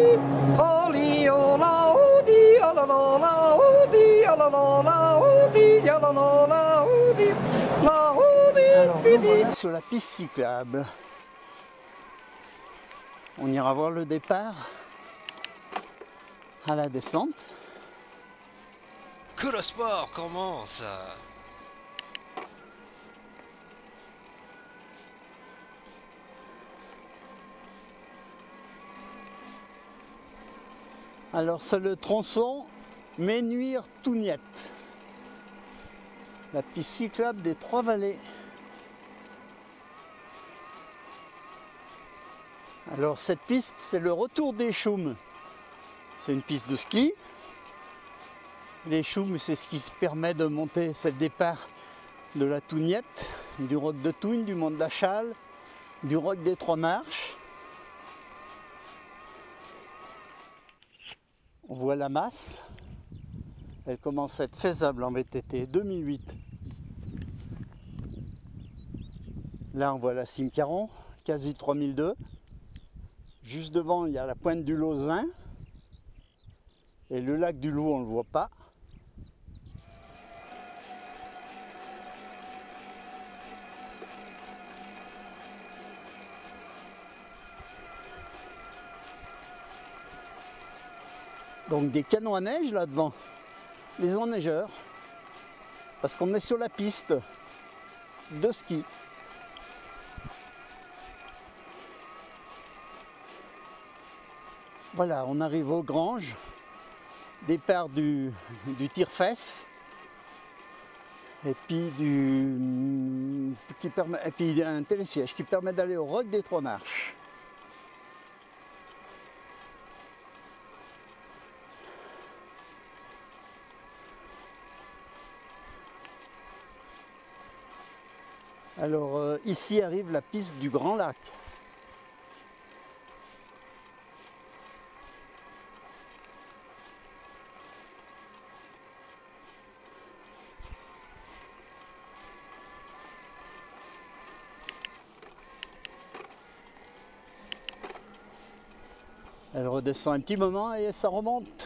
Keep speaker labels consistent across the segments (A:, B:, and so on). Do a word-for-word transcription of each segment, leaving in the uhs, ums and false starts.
A: Alors nous voilà sur la piste cyclable. On ira voir le départ à la descente.
B: Que le sport commence!
A: Alors c'est le tronçon Ménuire-Tougnette, la piste cyclable des Trois-Vallées. Alors cette piste, c'est le retour des Choumes. C'est une piste de ski. Les Choumes, c'est ce qui se permet de monter, c'est le départ de la Tougnette, du roc de Tougne, du mont de la Châle, du roc des Trois Marches. On voit la masse. Elle commence à être faisable en V T T deux mille huit. Là, on voit la cime Caron, quasi trois mille deux. Juste devant, il y a la pointe du Lausin. Et le lac du Loup, on ne le voit pas. Donc des canons à neige là devant, les enneigeurs, parce qu'on est sur la piste de ski. Voilà, on arrive aux Granges, départ du, du tire-fesse, et puis du qui permet, et puis un télésiège qui permet d'aller au roc des Trois Marches. Alors euh, ici arrive la piste du Grand Lac. Elle redescend un petit moment et ça remonte.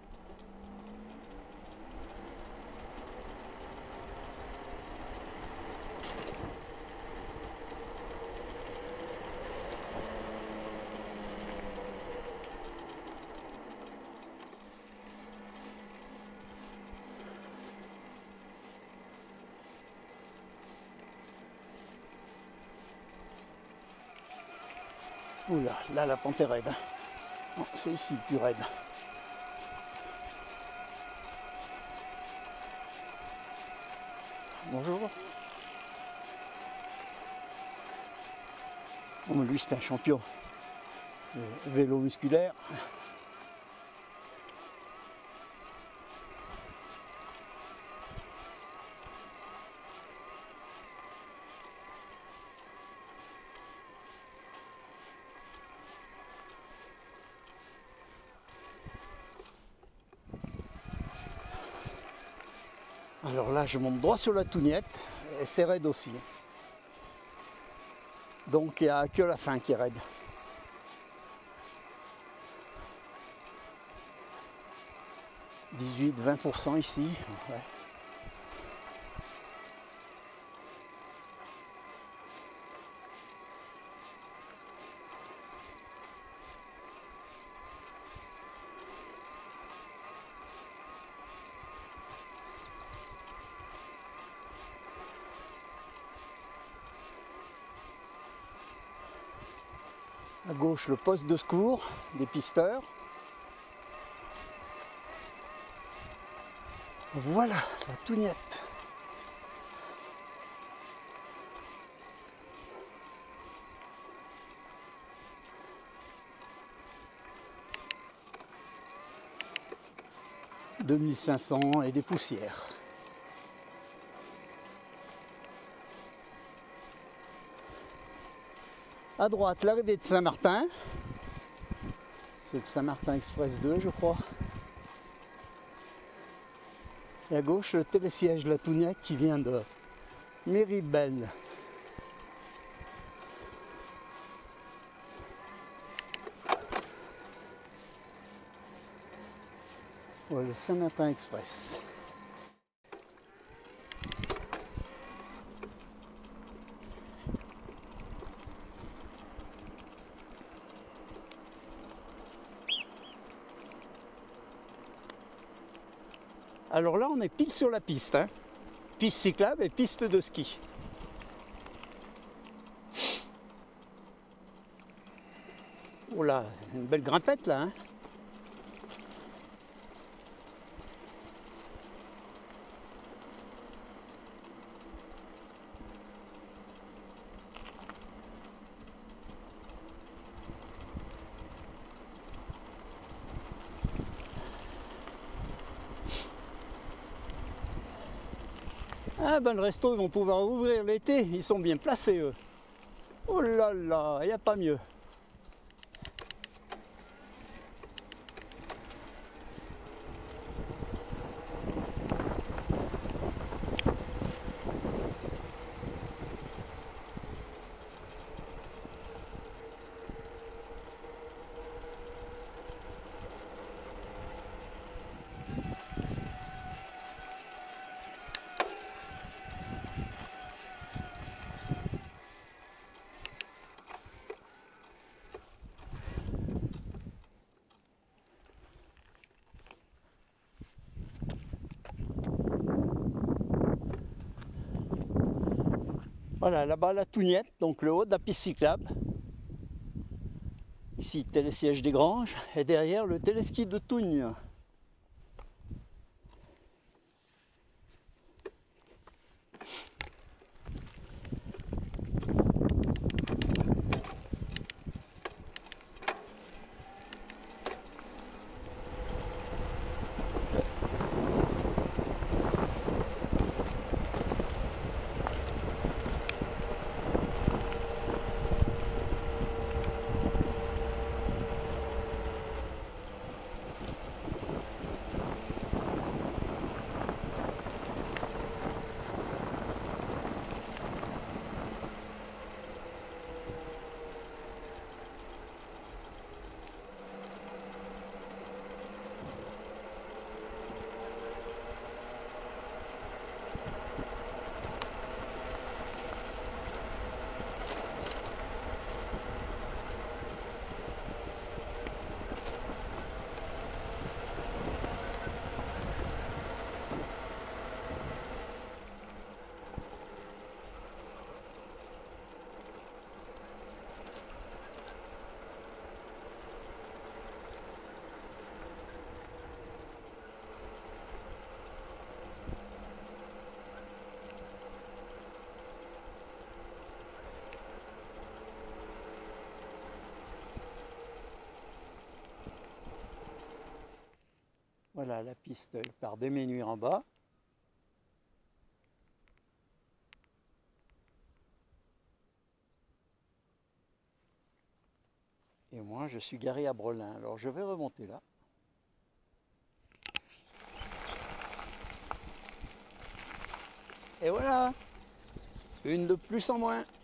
A: Oula, là la pente est raide. Non, c'est ici plus raide. Bonjour. Oh, mais lui c'est un champion. Le vélo musculaire. Alors là, je monte droit sur la Tougnette, et c'est raide aussi. Donc il n'y a que la fin qui est raide. dix-huit à vingt pour cent ici. Ouais. À gauche, le poste de secours des pisteurs. Voilà la Tougnette. deux mille cinq cents et des poussières. À droite, l'arrivée de Saint-Martin. C'est le Saint-Martin Express deux, je crois. Et à gauche, le télésiège de la Tougnette qui vient de Méribel. Voilà, le Saint-Martin Express. Alors là, on est pile sur la piste, hein. Piste cyclable et piste de ski. Oh là, une belle grimpette là, hein. Ah ben le resto, ils vont pouvoir ouvrir l'été, ils sont bien placés eux. Oh là là, il n'y a pas mieux. Voilà, là-bas la Tougnette, donc le haut de la piste cyclable. Ici, télésiège des Granges, et derrière le téléski de Tougne. Voilà, la piste elle part d'Éménuire en bas. Et moi, je suis garé à Brelin. Alors, je vais remonter là. Et voilà, une de plus en moins.